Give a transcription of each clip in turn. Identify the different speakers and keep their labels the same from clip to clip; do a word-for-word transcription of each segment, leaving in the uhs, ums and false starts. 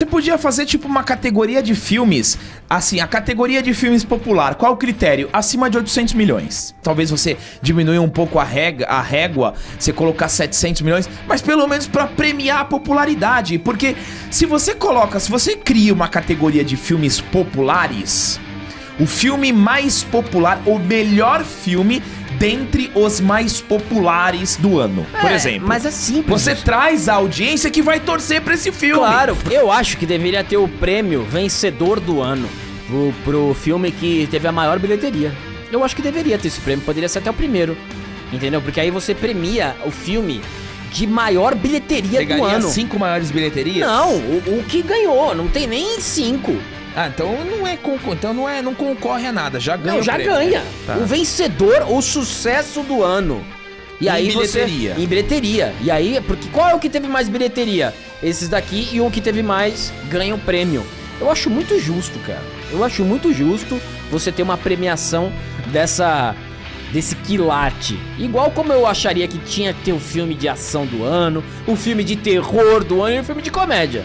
Speaker 1: podia fazer tipo uma categoria de filmes, assim, a categoria de filmes popular, qual o critério? Acima de oitocentos milhões. Talvez você diminua um pouco a, rega, a régua, você colocar setecentos milhões, mas pelo menos pra premiar a popularidade, porque se você coloca, se você cria uma categoria de filmes populares, o filme mais popular, o melhor filme dentre os mais populares do ano, é, por exemplo.
Speaker 2: Mas é simples.
Speaker 1: Você traz a audiência que vai torcer pra esse filme.
Speaker 2: Claro, eu acho que deveria ter o prêmio vencedor do ano pro, pro filme que teve a maior bilheteria. Eu acho que deveria ter esse prêmio, poderia ser até o primeiro, entendeu? Porque aí você premia o filme de maior bilheteria
Speaker 1: Pegaria
Speaker 2: do ano.
Speaker 1: cinco maiores bilheterias?
Speaker 2: Não, o, o que ganhou, não tem nem cinco.
Speaker 1: Ah, então não é então não é não concorre a nada, já ganha.
Speaker 2: Não, já
Speaker 1: prêmio.
Speaker 2: ganha.
Speaker 1: Tá.
Speaker 2: O vencedor, o sucesso do ano. E
Speaker 1: em
Speaker 2: aí
Speaker 1: bilheteria.
Speaker 2: Você, em bilheteria. E aí, porque qual é o que teve mais bilheteria? Esses daqui, e o que teve mais ganha o prêmio. Eu acho muito justo, cara. Eu acho muito justo você ter uma premiação dessa desse quilate. Igual como eu acharia que tinha que ter o filme de ação do ano, o filme de terror do ano e o filme de comédia.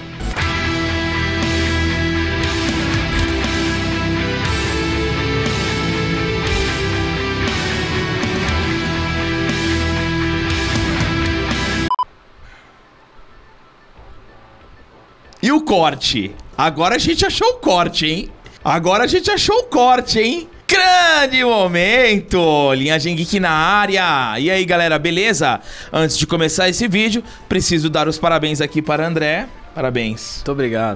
Speaker 1: E o corte? Agora a gente achou o corte, hein? Agora a gente achou o corte, hein? Grande momento! Linhagem Geek na área! E aí, galera, beleza? Antes de começar esse vídeo, preciso dar os parabéns aqui para André. Parabéns.
Speaker 2: Muito obrigado.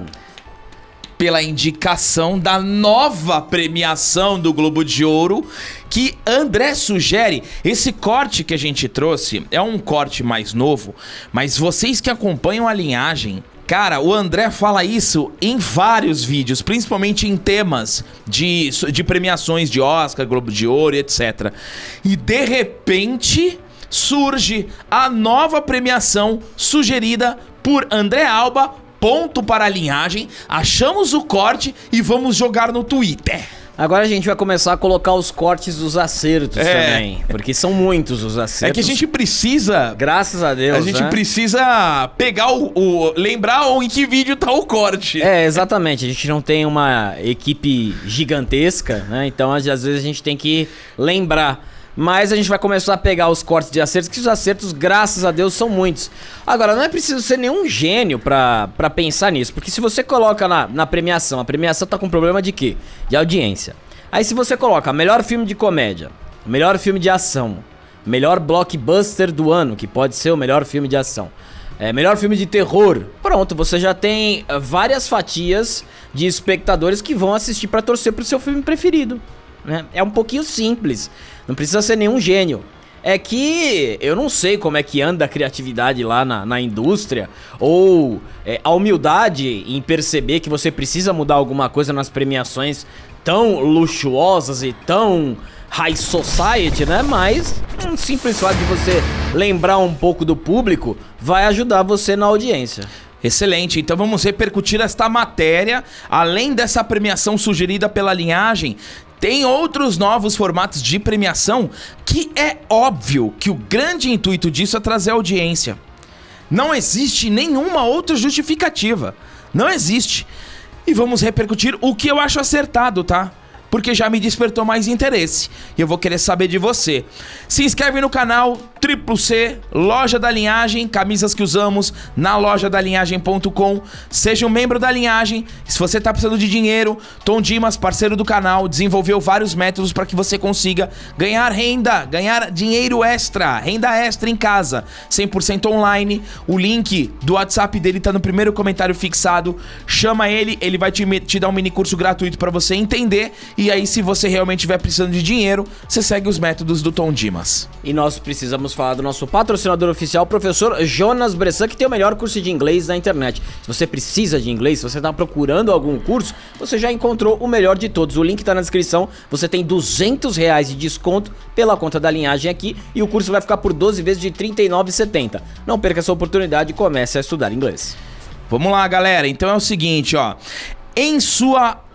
Speaker 1: Pela indicação da nova premiação do Globo de Ouro que André sugere. Esse corte que a gente trouxe é um corte mais novo, mas vocês que acompanham a linhagem, cara, o André fala isso em vários vídeos, principalmente em temas de, de premiações de Oscar, Globo de Ouro e etcétera. E de repente surge a nova premiação sugerida por André Alba. Ponto para a linhagem, achamos o corte e vamos jogar no Twitter.
Speaker 2: Agora a gente vai começar a colocar os cortes dos acertos
Speaker 1: é.
Speaker 2: também, porque são muitos os acertos.
Speaker 1: É que a gente precisa...
Speaker 2: Graças a Deus,
Speaker 1: A gente
Speaker 2: né?
Speaker 1: precisa pegar o, o... lembrar em que vídeo tá o corte.
Speaker 2: É, exatamente. A gente não tem uma equipe gigantesca, né? Então, às vezes, a gente tem que lembrar. Mas a gente vai começar a pegar os cortes de acertos, que os acertos, graças a Deus, são muitos. Agora, não é preciso ser nenhum gênio pra, pra pensar nisso, porque se você coloca na, na premiação, a premiação tá com problema de quê? De audiência. Aí se você coloca melhor filme de comédia, melhor filme de ação, melhor blockbuster do ano, que pode ser o melhor filme de ação, é, melhor filme de terror, pronto, você já tem várias fatias de espectadores que vão assistir pra torcer pro seu filme preferido. É um pouquinho simples, não precisa ser nenhum gênio. É que eu não sei como é que anda a criatividade lá na, na indústria, ou é, a humildade em perceber que você precisa mudar alguma coisa nas premiações tão luxuosas e tão high society, né? Mas um simples fato de você lembrar um pouco do público vai ajudar você na audiência.
Speaker 1: Excelente, então vamos repercutir esta matéria. Além dessa premiação sugerida pela linhagem, tem outros novos formatos de premiação que é óbvio que o grande intuito disso é trazer audiência. Não existe nenhuma outra justificativa. Não existe. E vamos repercutir o que eu acho acertado, tá? Porque já me despertou mais interesse e eu vou querer saber de você. Se inscreve no canal Triplo C, Loja da Linhagem, camisas que usamos na loja da linhagem ponto com. Seja um membro da Linhagem. Se você tá precisando de dinheiro, Tom Dimas, parceiro do canal, desenvolveu vários métodos para que você consiga ganhar renda, ganhar dinheiro extra, renda extra em casa, cem por cento online. O link do WhatsApp dele tá no primeiro comentário fixado. Chama ele, ele vai te, te dar um mini curso gratuito para você entender. E aí, se você realmente estiver precisando de dinheiro, você segue os métodos do Tom Dimas.
Speaker 2: E nós precisamos falar do nosso patrocinador oficial, o professor Jonas Bressan, que tem o melhor curso de inglês na internet. Se você precisa de inglês, se você está procurando algum curso, você já encontrou o melhor de todos. O link está na descrição. Você tem duzentos reais de desconto pela conta da linhagem aqui e o curso vai ficar por doze vezes de trinta e nove reais e setenta centavos. Não perca essa oportunidade e comece a estudar inglês.
Speaker 1: Vamos lá, galera. Então é o seguinte, ó. Em sua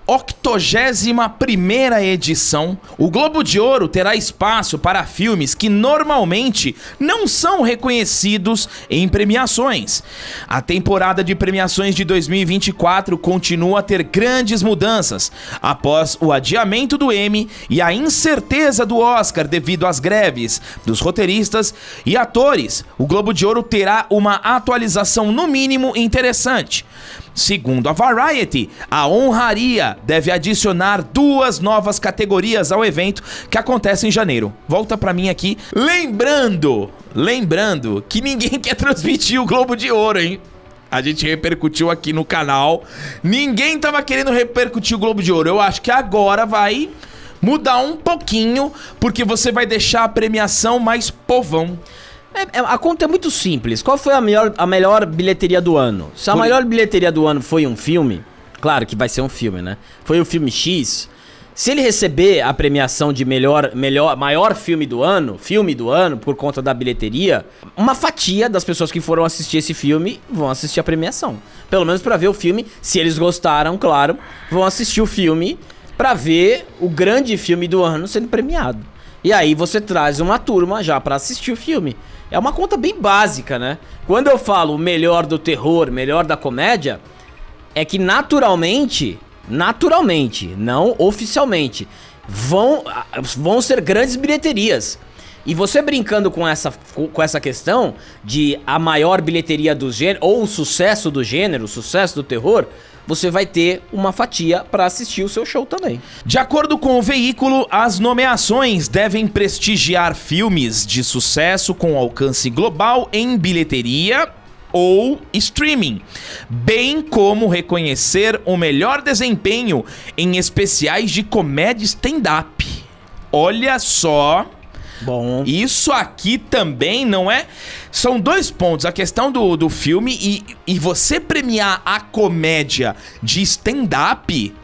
Speaker 1: octogésima primeira edição, o Globo de Ouro terá espaço para filmes que normalmente não são reconhecidos em premiações. A temporada de premiações de dois mil e vinte e quatro continua a ter grandes mudanças após o adiamento do Emmy e a incerteza do Oscar devido às greves dos roteiristas e atores. O Globo de Ouro terá uma atualização no mínimo interessante. Segundo a Variety, a honraria deve adicionar duas novas categorias ao evento que acontece em janeiro. Volta pra mim aqui, lembrando, lembrando que ninguém quer transmitir o Globo de Ouro, hein? A gente repercutiu aqui no canal, ninguém tava querendo repercutir o Globo de Ouro. Eu acho que agora vai mudar um pouquinho, porque você vai deixar a premiação mais povão.
Speaker 2: É, é, a conta é muito simples. Qual foi a melhor, a melhor bilheteria do ano? Se a Por... melhor bilheteria do ano foi um filme, claro que vai ser um filme, né? Foi o filme X. Se ele receber a premiação de melhor, melhor, maior filme do ano, filme do ano, por conta da bilheteria, uma fatia das pessoas que foram assistir esse filme vão assistir a premiação. Pelo menos pra ver o filme, se eles gostaram, claro, vão assistir o filme pra ver o grande filme do ano sendo premiado. E aí você traz uma turma já pra assistir o filme. É uma conta bem básica, né? Quando eu falo melhor do terror, melhor da comédia, é que naturalmente, naturalmente, não oficialmente, vão, vão ser grandes bilheterias. E você brincando com essa, com essa questão de a maior bilheteria do gênero, ou o sucesso do gênero, o sucesso do terror, você vai ter uma fatia para assistir o seu show também.
Speaker 1: De acordo com o veículo, as nomeações devem prestigiar filmes de sucesso com alcance global em bilheteria ou streaming, bem como reconhecer o melhor desempenho em especiais de comédia stand-up. Olha só...
Speaker 2: Bom.
Speaker 1: Isso aqui também não é... São dois pontos, a questão do, do filme e, e você premiar a comédia de stand-up...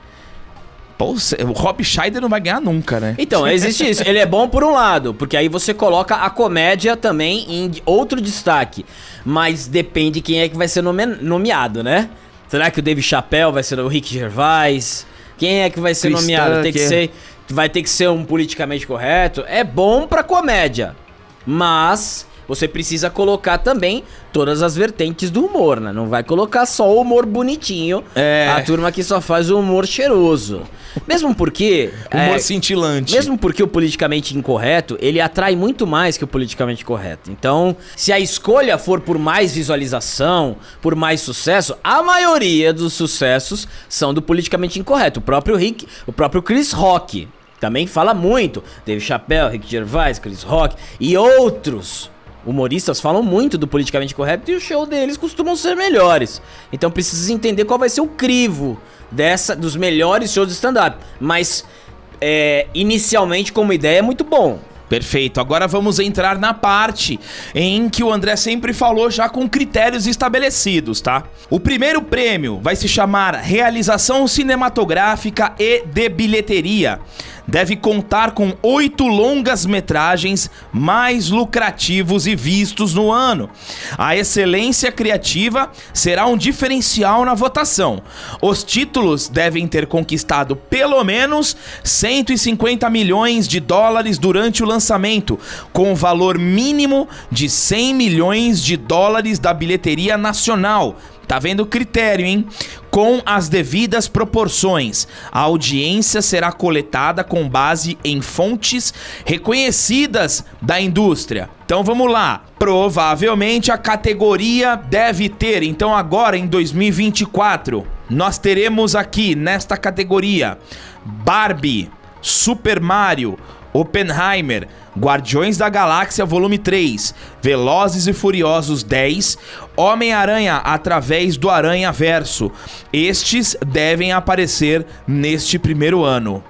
Speaker 1: Pô, o Rob Schneider não vai ganhar nunca, né?
Speaker 2: Então, existe isso. Ele é bom por um lado, porque aí você coloca a comédia também em outro destaque. Mas depende quem é que vai ser nome nomeado, né? Será que o Dave Chappelle vai ser o Rick Gervais? Quem é que vai ser Chris nomeado? Tucker. Tem que ser... Vai ter que ser um politicamente correto. É bom pra comédia, mas você precisa colocar também todas as vertentes do humor, né? Não vai colocar só o humor bonitinho, é. A turma que só faz o humor cheiroso. Mesmo porque...
Speaker 1: humor
Speaker 2: é,
Speaker 1: cintilante.
Speaker 2: Mesmo porque o politicamente incorreto, ele atrai muito mais que o politicamente correto. Então, se a escolha for por mais visualização, por mais sucesso, a maioria dos sucessos são do politicamente incorreto. O próprio Rick, o próprio Chris Rock também fala muito. Dave Chappelle, Rick Gervais, Chris Rock e outros humoristas falam muito do politicamente correto e os shows deles costumam ser melhores. Então precisa entender qual vai ser o crivo dessa, dos melhores shows de stand-up. Mas é, inicialmente como ideia é muito bom.
Speaker 1: Perfeito, agora vamos entrar na parte em que o André sempre falou já com critérios estabelecidos, tá? O primeiro prêmio vai se chamar Realização Cinematográfica e de Bilheteria. Deve contar com oito longas-metragens mais lucrativos e vistos no ano. A excelência criativa será um diferencial na votação. Os títulos devem ter conquistado pelo menos cento e cinquenta milhões de dólares durante o lançamento, com o valor mínimo de cem milhões de dólares da bilheteria nacional. Tá vendo o critério, hein? Com as devidas proporções. A audiência será coletada com base em fontes reconhecidas da indústria. Então vamos lá. Provavelmente a categoria deve ter, então agora em dois mil e vinte e quatro, nós teremos aqui nesta categoria Barbie, Super Mario, Oppenheimer, Guardiões da Galáxia Volume três, Velozes e Furiosos dez, Homem-Aranha através do Aranha-Verso. Estes devem aparecer neste primeiro ano.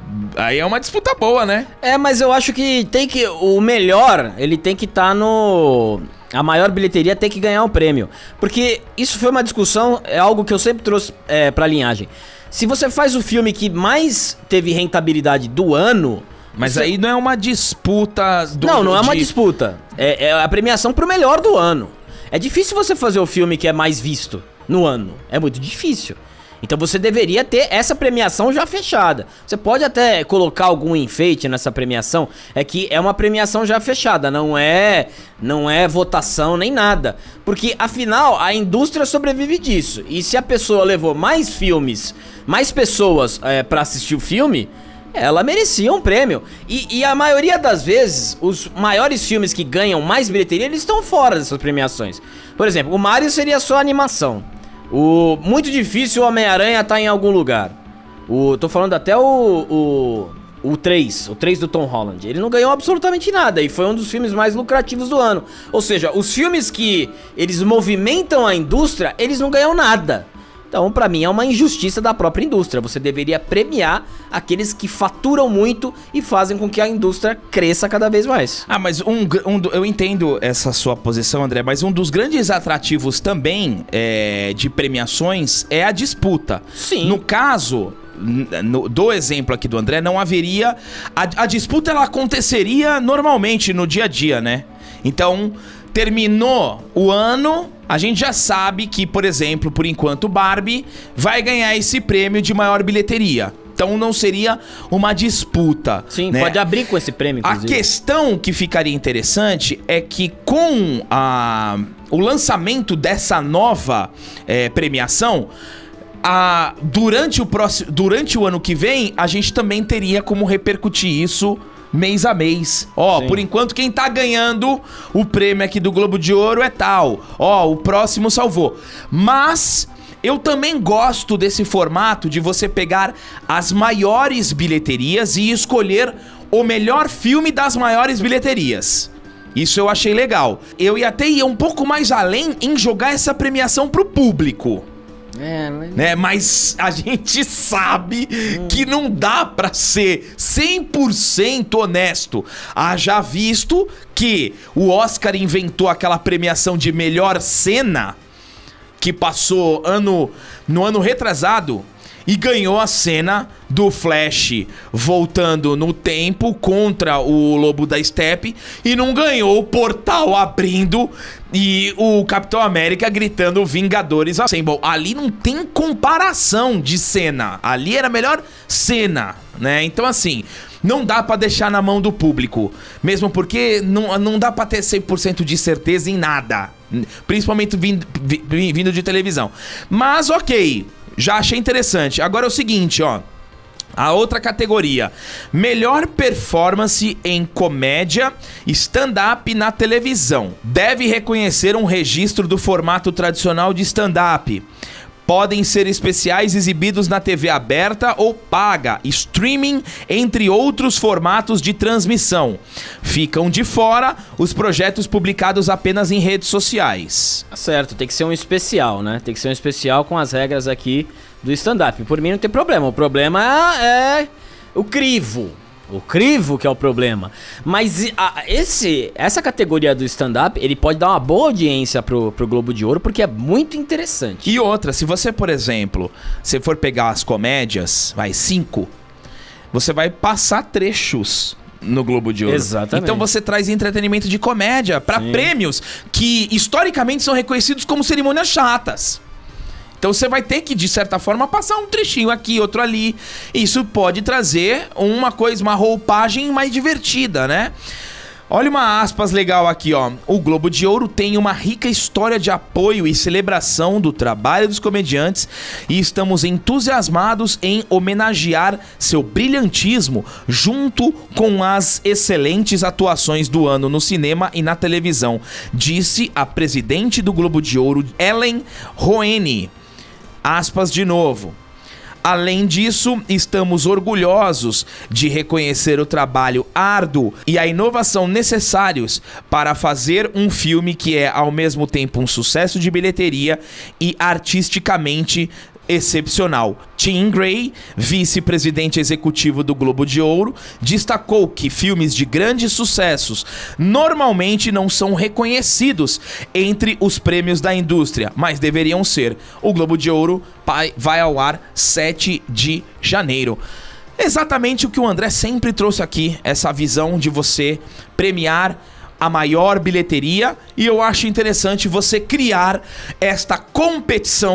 Speaker 1: Aí é uma disputa boa, né?
Speaker 2: É, mas eu acho que tem que... O melhor, ele tem que estar tá no... A maior bilheteria tem que ganhar o prêmio. Porque isso foi uma discussão, é algo que eu sempre trouxe é, pra linhagem. Se você faz o filme que mais teve rentabilidade do ano...
Speaker 1: Mas aí não é uma disputa... Do,
Speaker 2: não, não é uma
Speaker 1: de...
Speaker 2: disputa. É, é a premiação pro melhor do ano. É difícil você fazer o filme que é mais visto no ano. É muito difícil. Então você deveria ter essa premiação já fechada. Você pode até colocar algum enfeite nessa premiação, é que é uma premiação já fechada, não é, não é votação nem nada. Porque afinal a indústria sobrevive disso. E se a pessoa levou mais filmes, mais pessoas é, pra assistir o filme, ela merecia um prêmio. E, e a maioria das vezes, os maiores filmes que ganham mais bilheteria, eles estão fora dessas premiações. Por exemplo, o Mario seria só animação. O muito difícil o Homem-Aranha tá em algum lugar. O, tô falando até o, o, o três, o três do Tom Holland. Ele não ganhou absolutamente nada e foi um dos filmes mais lucrativos do ano. Ou seja, os filmes que eles movimentam a indústria, eles não ganham nada. Então, pra mim, é uma injustiça da própria indústria. Você deveria premiar aqueles que faturam muito e fazem com que a indústria cresça cada vez mais.
Speaker 1: Ah, mas um, um, eu entendo essa sua posição, André, mas um dos grandes atrativos também é, de premiações é a disputa.
Speaker 2: Sim.
Speaker 1: No caso... No, do exemplo aqui do André, não haveria... A, a disputa, ela aconteceria normalmente no dia a dia, né? Então, terminou o ano, a gente já sabe que, por exemplo, por enquanto, Barbie vai ganhar esse prêmio de maior bilheteria. Então não seria uma disputa.
Speaker 2: Sim,
Speaker 1: né?
Speaker 2: Pode abrir com esse prêmio, inclusive.
Speaker 1: A questão que ficaria interessante é que com a, o lançamento dessa nova é, premiação... A, durante, o próximo, durante o ano que vem, a gente também teria como repercutir isso mês a mês. Ó,
Speaker 2: Sim.
Speaker 1: por enquanto quem tá ganhando o prêmio aqui do Globo de Ouro é tal. Ó, o próximo salvou. Mas eu também gosto desse formato de você pegar as maiores bilheterias e escolher o melhor filme das maiores bilheterias. Isso eu achei legal. Eu ia até ir um pouco mais além em jogar essa premiação pro público.
Speaker 2: É, mas...
Speaker 1: Né? Mas a gente sabe hum. que não dá pra ser cem por cento honesto. Haja visto que o Oscar inventou aquela premiação de melhor cena que passou ano, no ano retrasado e ganhou a cena do Flash voltando no tempo contra o Lobo da Steppe e não ganhou o portal abrindo e o Capitão América gritando Vingadores Assemble. Ali não tem comparação de cena. Ali era a melhor cena, né? Então assim, não dá pra deixar na mão do público. Mesmo porque não, não dá pra ter cem por cento de certeza em nada. Principalmente vindo, vindo de televisão. Mas ok, já achei interessante. Agora é o seguinte, ó. A outra categoria, melhor performance em comédia, stand-up na televisão. Deve reconhecer um registro do formato tradicional de stand-up. Podem ser especiais exibidos na T V aberta ou paga, streaming, entre outros formatos de transmissão. Ficam de fora os projetos publicados apenas em redes sociais.
Speaker 2: Certo, tem que ser um especial, né? Tem que ser um especial com as regras aqui do stand-up. Por mim não tem problema, o problema é o crivo. O crivo que é o problema. Mas a, esse, essa categoria do stand-up, ele pode dar uma boa audiência pro, pro Globo de Ouro, porque é muito interessante.
Speaker 1: E outra, se você, por exemplo, se for pegar as comédias, vai, cinco, você vai passar trechos no Globo de Ouro.
Speaker 2: Exatamente.
Speaker 1: Então você traz entretenimento de comédia para prêmios que historicamente são reconhecidos como cerimônias chatas. Então você vai ter que, de certa forma, passar um trechinho aqui, outro ali. Isso pode trazer uma coisa, uma roupagem mais divertida, né? Olha uma aspas legal aqui, ó. O Globo de Ouro tem uma rica história de apoio e celebração do trabalho dos comediantes e estamos entusiasmados em homenagear seu brilhantismo junto com as excelentes atuações do ano no cinema e na televisão, disse a presidente do Globo de Ouro, Ellen Roene. Aspas de novo. Além disso, estamos orgulhosos de reconhecer o trabalho árduo e a inovação necessários para fazer um filme que é ao mesmo tempo um sucesso de bilheteria e artisticamente excepcional. Tim Gray, vice-presidente executivo do Globo de Ouro, destacou que filmes de grandes sucessos normalmente não são reconhecidos entre os prêmios da indústria, mas deveriam ser. O Globo de Ouro vai ao ar sete de janeiro. Exatamente o que o André sempre trouxe aqui, essa visão de você premiar a maior bilheteria, e eu acho interessante você criar esta competição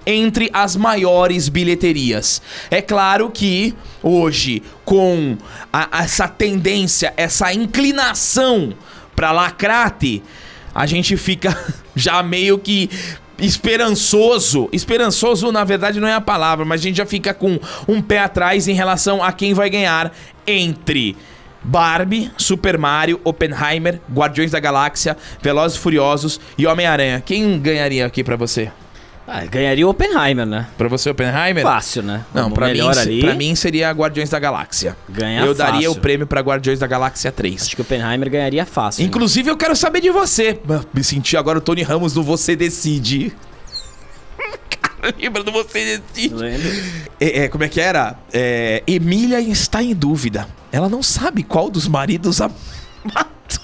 Speaker 1: entre as maiores bilheterias. É claro que hoje, com a, essa tendência, essa inclinação pra lacrate, a gente fica já meio que esperançoso. Esperançoso, na verdade, não é a palavra, mas a gente já fica com um pé atrás em relação a quem vai ganhar entre Barbie, Super Mario, Oppenheimer, Guardiões da Galáxia, Velozes e Furiosos e Homem-Aranha. Quem ganharia aqui pra você?
Speaker 2: Ah, ganharia o Oppenheimer, né?
Speaker 1: Pra você, Oppenheimer?
Speaker 2: Fácil, né?
Speaker 1: Não, pra mim, ali... pra mim seria Guardiões da Galáxia.
Speaker 2: Ganha
Speaker 1: Eu
Speaker 2: fácil.
Speaker 1: daria o prêmio pra Guardiões da Galáxia três.
Speaker 2: Acho que o Oppenheimer ganharia fácil.
Speaker 1: Inclusive, né? Eu quero saber de você. Me senti agora o Tony Ramos no Você Decide. Cara, lembra do Você Decide?
Speaker 2: Lembro.
Speaker 1: É, é, como é que era? É, Emília está em dúvida. Ela não sabe qual dos maridos a mata.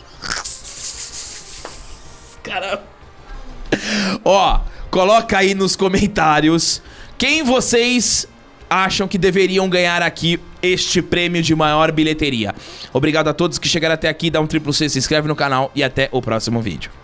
Speaker 1: Caramba. Ó... Coloca aí nos comentários quem vocês acham que deveriam ganhar aqui este prêmio de maior bilheteria. Obrigado a todos que chegaram até aqui, dá um triplo C, se inscreve no canal e até o próximo vídeo.